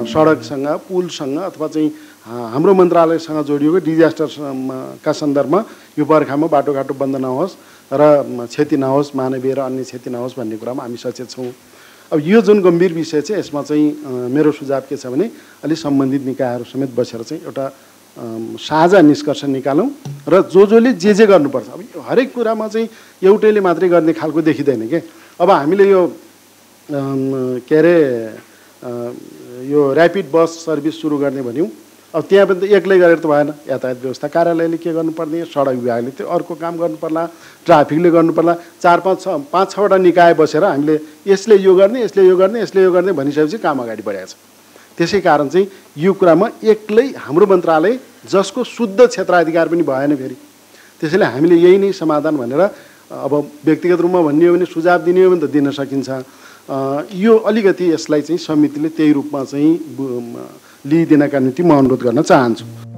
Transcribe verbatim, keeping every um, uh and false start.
सडकसँग पुलसँग अथवा चाहिँ हाम्रो मन्त्रालयसँग जोडिएको डिजास्टरका सन्दर्भमा यो बर्खामा बाटोघाटो बन्द नहोस् र क्षति नहोस्, मानवीय र अन्य क्षति नहोस् भन्ने कुरामा हामी सचेत छौँ। अब यो जुन गम्भीर विषय चाहिँ यसमा चाहिँ मेरो सुझाव के छ भने अलि सम्बन्धित निकायहरू समेत बसेर चाहिँ एउटा साझा निष्कर्ष निकालौँ र जो जसले जे जे गर्नुपर्छ। अब हरेक कुरामा चाहिँ एउटैले मात्रै गर्ने खालको देखिँदैन के। अब हामीले यो के अरे यो ऱ्यापिड बस सर्भिस सुरु गर्ने भन्यौँ। अब त्यहाँ पनि त एक्लै गरेर त भएन। यातायात व्यवस्था कार्यालयले के गर्नुपर्ने, सडक विभागले त्यो अर्को काम गर्नुपर्ला, ट्राफिकले गर्नुपर्ला, चार पाँच छ पाँच छवटा निकाय बसेर हामीले यसले यो गर्ने, यसले यो गर्ने, यसले यो गर्ने भनिसकेपछि काम अगाडि बढाएको छ। त्यसै कारण चाहिँ यो कुरामा एक्लै हाम्रो मन्त्रालय जसको शुद्ध क्षेत्राधिकार पनि भएन फेरि। त्यसैले हामीले यही नै समाधान भनेर अब व्यक्तिगत रूपमा भन्ने हो भने सुझाव दिने हो भने त दिन सकिन्छ। यो अलिकति यसलाई चाहिँ समितिले त्यही रूपमा चाहिँ लिइदिनका निम्ति म अनुरोध गर्न चाहन्छु।